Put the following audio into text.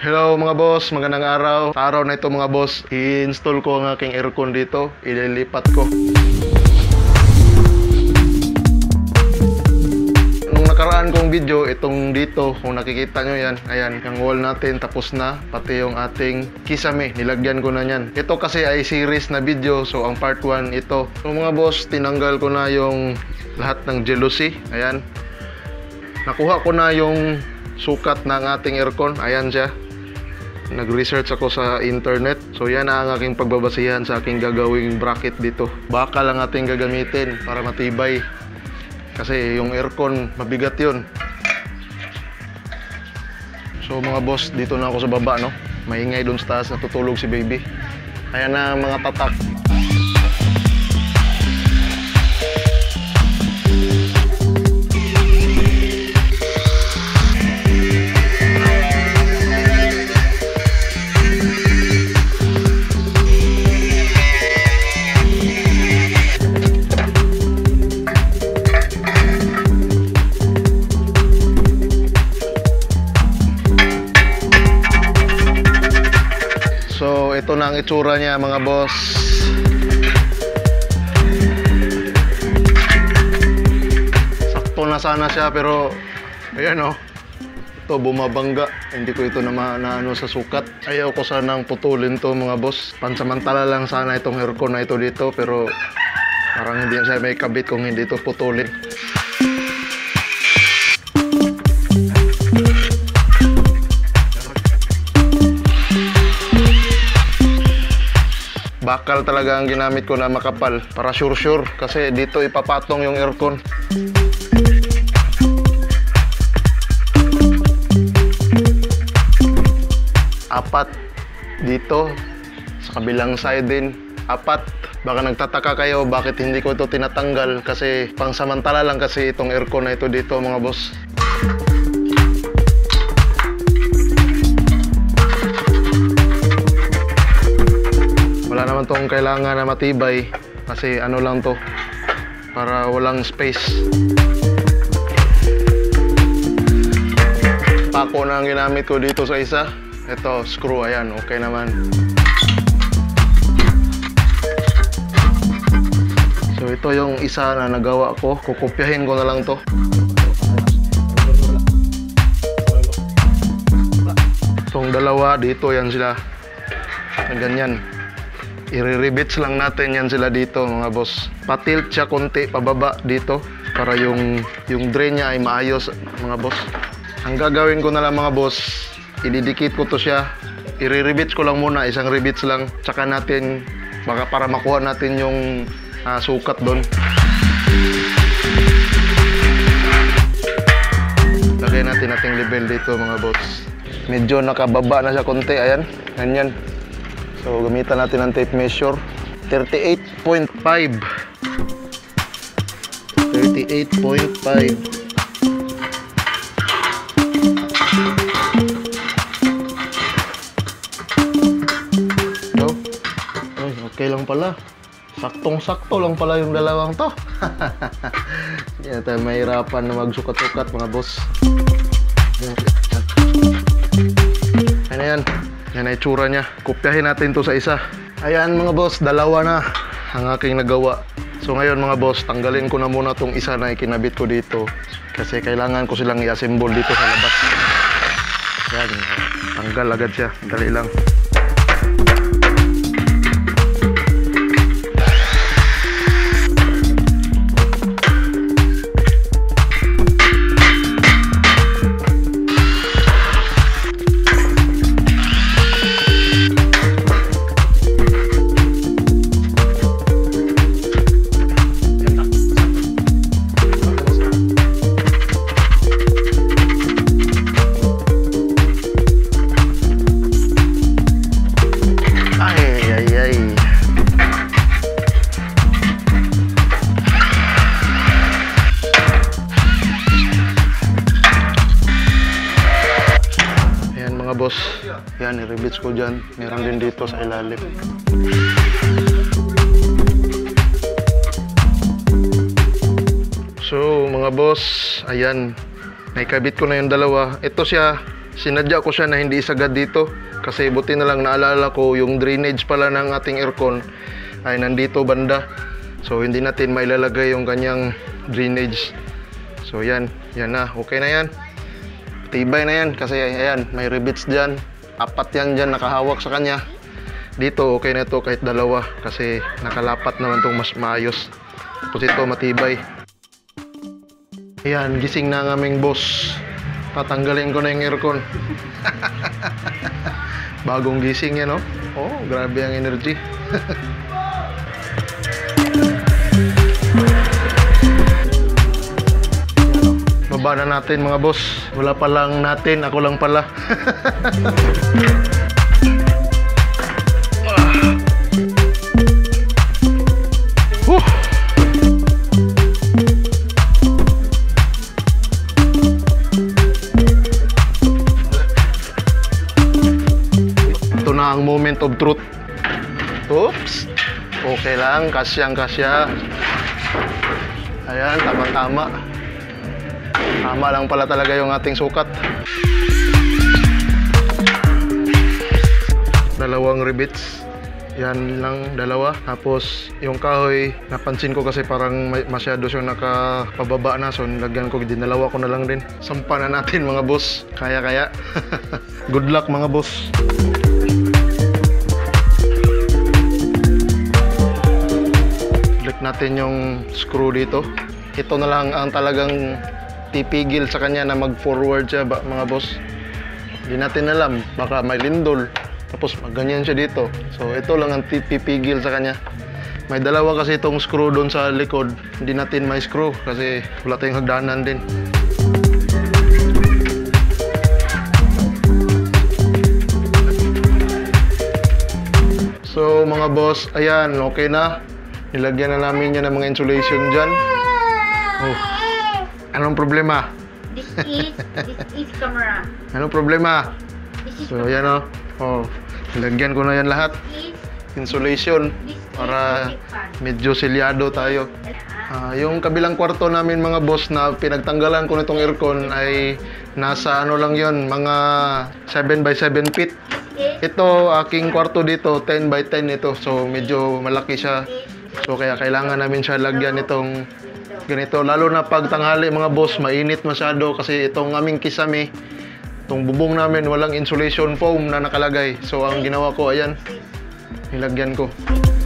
Hello mga boss, magandang araw. Sa araw na ito mga boss, i-install ko ang aking aircon dito. Ililipat ko. Nung nakaraan kong video, itong dito, kung nakikita nyo yan, ayan, ang wall natin tapos na. Pati yung ating kisame, nilagyan ko na yan. Ito kasi ay series na video, so ang part 1 ito. So mga boss, tinanggal ko na yung lahat ng jealousy. Ayan. Nakuha ko na yung sukat ng ating aircon. Ayan siya. Nag-research ako sa internet. So yan ang aking pagbabasihan sa aking gagawing bracket dito. Bakal ang ating gagamitin para matibay. Kasi yung aircon, mabigat yun. So mga boss, dito na ako sa baba, no? Maingay dun sa taas, natutulog si baby. Ayan na ang mga tatak. So, ito na ang itsura niya mga boss. Sakto na sana siya pero ayan o. Ito bumabangga. Hindi ko ito naano sa sukat. Ayaw ko sanang putulin to mga boss. Pansamantala lang sana itong aircon na ito dito pero parang hindi siya may kabit kung hindi ito putulin. Bakal talaga ang ginamit ko na makapal para sure kasi dito ipapatong yung aircon. Apat dito sa kabilang side din. Apat. Baka nagtataka kayo bakit hindi ko ito tinatanggal kasi pangsamantala lang kasi itong aircon na ito dito mga boss. Wala naman tong kailangan na matibay kasi ano lang to para walang space. Pako na ang ginamit ko dito sa isa. Ito, screw, ayan, okay naman. So ito yung isa na nagawa ko. Kukopyahin ko na lang to. Itong dalawa, dito yan sila. Ganyan. I-rebits lang natin yan sila dito mga boss. Patilt siya konti pababa dito para yung drain niya ay maayos mga boss. Ang gagawin ko na lang mga boss, ididikit ko to siya. I-rebits ko lang muna, isang rebits lang. Tsaka natin, para makuha natin yung sukat doon. Lagay natin ating level dito mga boss. Medyo nakababa na siya konti, ayan, ganyan. So, gamitan natin ng tape measure. 38.5. 38.5. So, ay, okay lang pala. Saktong-sakto lang pala yung dalawang to. Hindi na tayo mahirapan na magsukat-sukat mga boss. Ano yan? Yan ay tsura niya. Kopyahin natin to sa isa. Ayan mga boss, dalawa na ang aking nagawa. So ngayon mga boss, tanggalin ko na muna tong isa na ikinabit ko dito. Kasi kailangan ko silang i-assemble dito sa labas. Ayan, tanggal agad siya. Dali lang. Boss, yan, i-rebits ko dyan. Meron din dito sa ilalim. So mga boss, ayan, naikabit ko na yung dalawa. Ito siya, Sinadya ko siya na hindi isagad dito kasi buti na lang naalala ko yung drainage pala ng ating aircon ay nandito banda. So hindi natin mailalagay yung kanyang drainage. So yan na, okay na yan. Tibay na yan kasi ayan, may rivets dyan. 4 yan dyan nakahawak sa kanya. Dito okay na to kahit 2 kasi nakalapat naman tong mas maayos. Tapos ito matibay. Ayan, gising na ang aming boss. Tatanggalin ko na yung aircon. Bagong gising yan, no? Oh, grabe ang energy. Baba na natin mga boss. Wala pa lang natin, ako lang pala. Ito na ang moment of truth. Oops. Okay lang, kasyang-kasya. Ayan, tama-tama. Tama lang pala talaga yung ating sukat. 2 rivets. Yan lang, 2. Tapos yung kahoy, napansin ko kasi parang masyado siyang nakapababa na. So nilagyan ko, dinalawa ko na lang din. Sampa na natin mga boss. Kaya. Good luck mga boss. Click natin yung screw dito. Ito na lang ang talagang pipigil sa kanya na mag-forward siya mga boss. Hindi natin alam, baka may lindol tapos ganyan siya dito. So ito lang ang pipigil sa kanya. May 2 kasi itong screw doon sa likod. Hindi natin may screw kasi wala tayong hagdanan din. So mga boss, ayan, okay na. Nilagyan na namin yan ng mga insulation dyan. Oh. Anong problema? This is camera. Anong problema? This is So, yan o. Oh, nilagyan ko na yan lahat. Insulation. Para medyo silyado tayo. Yung kabilang kwarto namin mga boss na pinagtanggalan ko nitong aircon ay nasa ano lang yon, mga 7 by 7 feet. Ito, aking kwarto dito, 10 by 10 ito. So, medyo malaki siya. So, kaya kailangan namin siya lagyan itong ganito, lalo na pag tanghali mga boss, mainit masyado kasi itong aming kisame, itong bubong namin walang insulation foam na nakalagay. So ang ginawa ko, ayan, nilagyan ko.